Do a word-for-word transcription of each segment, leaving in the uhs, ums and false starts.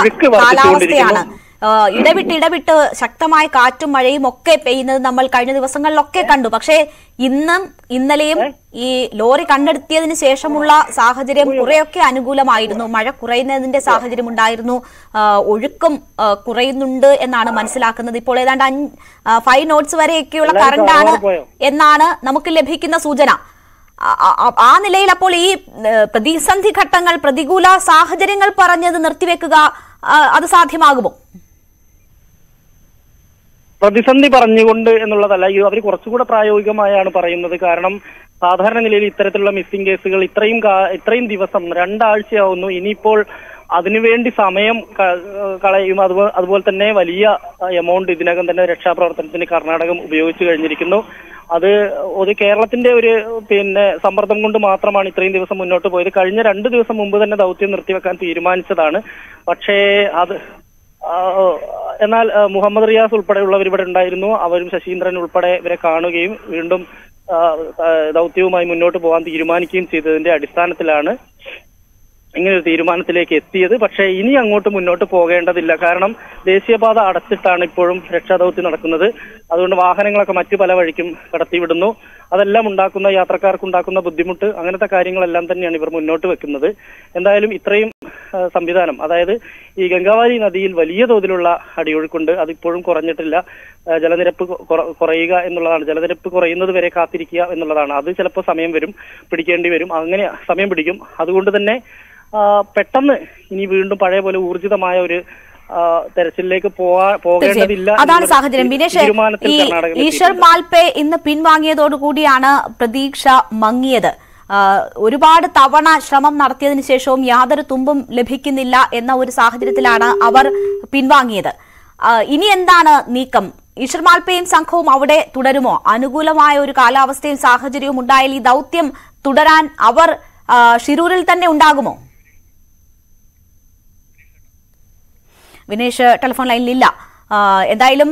കാലാവസ്ഥയാണ്. ഇടവിട്ട് ഇടവിട്ട് ശക്തമായ കാറ്റും മഴയും ഒക്കെ പെയ്യുന്നത് നമ്മൾ കഴിഞ്ഞ ദിവസങ്ങളിലൊക്കെ കണ്ടു. പക്ഷേ ഇന്നും ഇന്നലെയും ഈ ലോറി കണ്ടെത്തിയതിനു ശേഷമുള്ള സാഹചര്യം കുറെയൊക്കെ അനുകൂലമായിരുന്നു. മഴ കുറയുന്നതിന്റെ സാഹചര്യം ഉണ്ടായിരുന്നു. ഒഴുക്കും കുറയുന്നുണ്ട് എന്നാണ് മനസ്സിലാക്കുന്നത്. ഇപ്പോൾ ഏതാണ്ട് ഫൈവ് നോട്ട്സ് വരെയൊക്കെയുള്ള കറണ്ടാണ് എന്നാണ് നമുക്ക് ലഭിക്കുന്ന സൂചന. ആ നിലയിൽ അപ്പോൾ ഈ പ്രതിസന്ധി ഘട്ടങ്ങൾ, പ്രതികൂല സാഹചര്യങ്ങൾ പറഞ്ഞത് നിർത്തിവെക്കുക അത് സാധ്യമാകുമോ? പ്രതിസന്ധി പറഞ്ഞുകൊണ്ട് എന്നുള്ളതല്ല, ഇത് അവർ കുറച്ചുകൂടെ പ്രായോഗികമായാണ് പറയുന്നത്. കാരണം സാധാരണ നിലയിൽ ഇത്തരത്തിലുള്ള മിസ്സിംഗ് കേസുകൾ ഇത്രയും ഇത്രയും ദിവസം രണ്ടാഴ്ചയാവുന്നു. ഇനിയിപ്പോൾ അതിനുവേണ്ടി സമയം കളയും. അതുപോലെ തന്നെ വലിയ എമൗണ്ട് ഇതിനകം തന്നെ രക്ഷാപ്രവർത്തനത്തിന് കർണാടകം ഉപയോഗിച്ചു കഴിഞ്ഞിരിക്കുന്നു. അത് ഒരു കേരളത്തിന്റെ ഒരു പിന്നെ സമ്മർദ്ദം കൊണ്ട് മാത്രമാണ് ഇത്രയും ദിവസം മുന്നോട്ട് പോയത്. കഴിഞ്ഞ രണ്ടു ദിവസം മുമ്പ് തന്നെ ദൗത്യം നിർത്തിവെക്കാൻ തീരുമാനിച്ചതാണ്. പക്ഷേ അത് എന്നാൽ മുഹമ്മദ് റിയാസ് ഉൾപ്പെടെയുള്ളവർ ഇവിടെ ഉണ്ടായിരുന്നു. അവരും ശശീന്ദ്രൻ ഉൾപ്പെടെ ഇവരെ കാണുകയും വീണ്ടും ദൗത്യവുമായി മുന്നോട്ട് പോകാൻ തീരുമാനിക്കുകയും ചെയ്തതിന്റെ അടിസ്ഥാനത്തിലാണ് ഇങ്ങനൊരു തീരുമാനത്തിലേക്ക് എത്തിയത്. പക്ഷേ ഇനി അങ്ങോട്ട് മുന്നോട്ട് പോകേണ്ടതില്ല. കാരണം ദേശീയപാത അടച്ചിട്ടാണ് ഇപ്പോഴും രക്ഷാദൗത്യം നടക്കുന്നത്. അതുകൊണ്ട് വാഹനങ്ങളൊക്കെ മറ്റു പല വഴിക്കും കടത്തിവിടുന്നു. അതെല്ലാം ഉണ്ടാക്കുന്ന യാത്രക്കാർക്കുണ്ടാക്കുന്ന ബുദ്ധിമുട്ട്, അങ്ങനത്തെ കാര്യങ്ങളെല്ലാം തന്നെയാണ് ഇവർ മുന്നോട്ട് വെക്കുന്നത്. എന്തായാലും ഇത്രയും സംവിധാനം, അതായത് ഈ ഗംഗാവാരി നദിയിൽ വലിയ തോതിലുള്ള അടിയൊഴുക്കുണ്ട്. അതിപ്പോഴും കുറഞ്ഞിട്ടില്ല. ജലനിരപ്പ് കുറയുക എന്നുള്ളതാണ്. ജലനിരപ്പ് കുറയുന്നത് വരെ കാത്തിരിക്കുക എന്നുള്ളതാണ്. അത് ചിലപ്പോൾ സമയം വരും, പിടിക്കേണ്ടി വരും. അങ്ങനെ സമയം പിടിക്കും. അതുകൊണ്ട് തന്നെ പെട്ടെന്ന് ഇനി വീണ്ടും പഴയ പോലെ ഊർജിതമായ ഒരു തെരച്ചിലേക്ക് പോകേണ്ടതില്ല. അതാണ് സാഹചര്യം. വിനേഷ്, ഈശ്വർ മാൽപേ ഇന്ന് പിൻവാങ്ങിയതോടുകൂടിയാണ് പ്രതീക്ഷ മങ്ങിയത്. ഒരുപാട് തവണ ശ്രമം നടത്തിയതിനു ശേഷവും യാതൊരു തുമ്പും ലഭിക്കുന്നില്ല എന്ന ഒരു സാഹചര്യത്തിലാണ് അവർ പിൻവാങ്ങിയത്. ഇനി എന്താണ് നീക്കം? ഈശ്വർ മാൽപേയും സംഘവും അവിടെ തുടരുമോ? അനുകൂലമായ ഒരു കാലാവസ്ഥയും സാഹചര്യവും ഉണ്ടായാൽ ഈ ദൗത്യം തുടരാൻ അവർ ഷിരൂരിൽ തന്നെ ഉണ്ടാകുമോ? വിനേഷ് ടെലിഫോൺ ലൈനിലില്ല. എന്തായാലും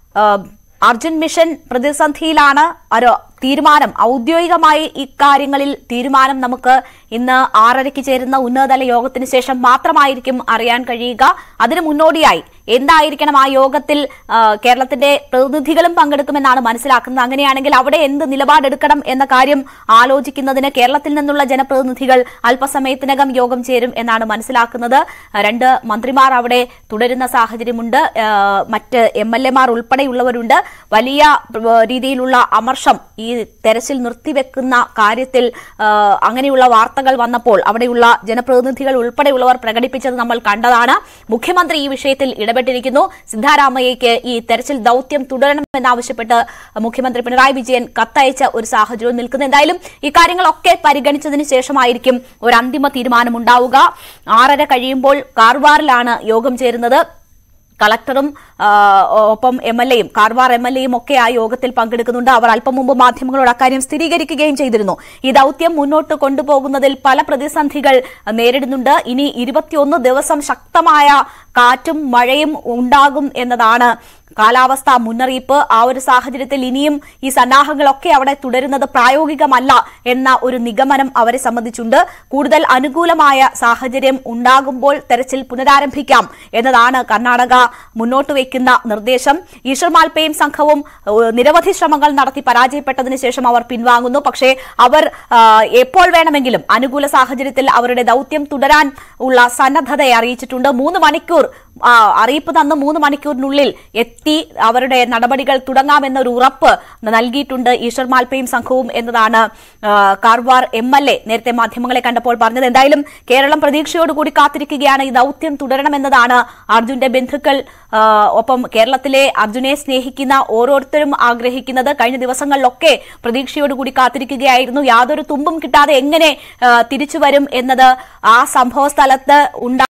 അർജുൻ മിഷൻ പ്രതിസന്ധിയിലാണ്. ഒരു തീരുമാനം ഔദ്യോഗികമായി ഇക്കാര്യങ്ങളിൽ തീരുമാനം നമുക്ക് ഇന്ന് ആറരയ്ക്ക് ചേരുന്ന ഉന്നതതല യോഗത്തിന് ശേഷം മാത്രമായിരിക്കും അറിയാൻ കഴിയുക. അതിനു മുന്നോടിയായി എന്തായിരിക്കണം ആ യോഗത്തിൽ കേരളത്തിന്റെ പ്രതിനിധികളും പങ്കെടുക്കുമെന്നാണ് മനസ്സിലാക്കുന്നത്. അങ്ങനെയാണെങ്കിൽ അവിടെ എന്ത് നിലപാടെടുക്കണം എന്ന കാര്യം ആലോചിക്കുന്നതിന് കേരളത്തിൽ നിന്നുള്ള ജനപ്രതിനിധികൾ അല്പസമയത്തിനകം യോഗം ചേരും എന്നാണ് മനസ്സിലാക്കുന്നത്. രണ്ട് മന്ത്രിമാർ അവിടെ തുടരുന്ന സാഹചര്യമുണ്ട്. മറ്റ് എം എൽ എമാർ ഉൾപ്പെടെയുള്ളവരുണ്ട്. വലിയ രീതിയിലുള്ള അമർഷം ഈ തെരച്ചിൽ നിർത്തിവെക്കുന്ന കാര്യത്തിൽ അങ്ങനെയുള്ള വാർത്തകൾ വന്നപ്പോൾ അവിടെയുള്ള ജനപ്രതിനിധികൾ ഉൾപ്പെടെയുള്ളവർ പ്രകടിപ്പിച്ചത് നമ്മൾ കണ്ടതാണ്. മുഖ്യമന്ത്രി ഈ വിഷയത്തിൽ ഇടപെട്ടിരിക്കുന്നു. സിദ്ധാരാമയ്യയ്ക്ക് ഈ തെരച്ചിൽ ദൌത്യം തുടരണമെന്നാവശ്യപ്പെട്ട് മുഖ്യമന്ത്രി പിണറായി വിജയൻ കത്തയച്ച ഒരു സാഹചര്യം നിൽക്കുന്നു. എന്തായാലും ഇക്കാര്യങ്ങളൊക്കെ പരിഗണിച്ചതിന് ശേഷമായിരിക്കും ഒരു അന്തിമ തീരുമാനമുണ്ടാവുക. ആറര കഴിയുമ്പോൾ കാർവാറിലാണ് യോഗം ചേരുന്നത്. കളക്ടറും ഒപ്പം എം എൽ എയും കാർവാർ എം എൽ എയും ഒക്കെ ആ യോഗത്തിൽ പങ്കെടുക്കുന്നുണ്ട്. അവർ അല്പം മുമ്പ് മാധ്യമങ്ങളോട് അക്കാര്യം സ്ഥിരീകരിക്കുകയും ചെയ്തിരുന്നു. ഈ ദൌത്യം മുന്നോട്ട് കൊണ്ടുപോകുന്നതിൽ പല പ്രതിസന്ധികൾ നേരിടുന്നുണ്ട്. ഇനി ഇരുപത്തിയൊന്ന് ദിവസം ശക്തമായ കാറ്റും മഴയും ഉണ്ടാകും എന്നതാണ് കാലാവസ്ഥാ മുന്നറിയിപ്പ്. ആ ഒരു സാഹചര്യത്തിൽ ഇനിയും ഈ സന്നാഹങ്ങളൊക്കെ അവിടെ തുടരുന്നത് പ്രായോഗികമല്ല എന്ന ഒരു നിഗമനം അവരെ സംബന്ധിച്ചുണ്ട്. കൂടുതൽ അനുകൂലമായ സാഹചര്യം ഉണ്ടാകുമ്പോൾ തെരച്ചിൽ പുനരാരംഭിക്കാം എന്നതാണ് കർണാടക മുന്നോട്ട് വയ്ക്കുന്ന നിർദ്ദേശം. ഈശ്വർ മാൽപേയും സംഘവും നിരവധി ശ്രമങ്ങൾ നടത്തി പരാജയപ്പെട്ടതിന് ശേഷം അവർ പിൻവാങ്ങുന്നു. പക്ഷേ അവർ എപ്പോൾ വേണമെങ്കിലും അനുകൂല സാഹചര്യത്തിൽ അവരുടെ ദൌത്യം തുടരാൻ ഉള്ള സന്നദ്ധതയെ അറിയിച്ചിട്ടുണ്ട്. മൂന്ന് മണിക്കൂർ അറിയിപ്പ് തന്ന് മൂന്ന് മണിക്കൂറിനുള്ളിൽ എത്തി അവരുടെ നടപടികൾ തുടങ്ങാമെന്നൊരു ഉറപ്പ് നൽകിയിട്ടുണ്ട് ഈശ്വർ മാൽപേയും സംഘവും എന്നതാണ് കാർവാർ എം എൽ എ നേരത്തെ മാധ്യമങ്ങളെ കണ്ടപ്പോൾ പറഞ്ഞത്. എന്തായാലും കേരളം പ്രതീക്ഷയോടുകൂടി കാത്തിരിക്കുകയാണ്. ഈ ദൌത്യം തുടരണമെന്നതാണ് അർജുന്റെ ബന്ധുക്കൾ ഒപ്പം കേരളത്തിലെ അർജുനെ സ്നേഹിക്കുന്ന ഓരോരുത്തരും ആഗ്രഹിക്കുന്നത്. കഴിഞ്ഞ ദിവസങ്ങളിലൊക്കെ പ്രതീക്ഷയോടുകൂടി കാത്തിരിക്കുകയായിരുന്നു. യാതൊരു തുമ്പും കിട്ടാതെ എങ്ങനെ തിരിച്ചു വരും എന്നത് ആ സംഭവ സ്ഥലത്ത് ഉണ്ടായി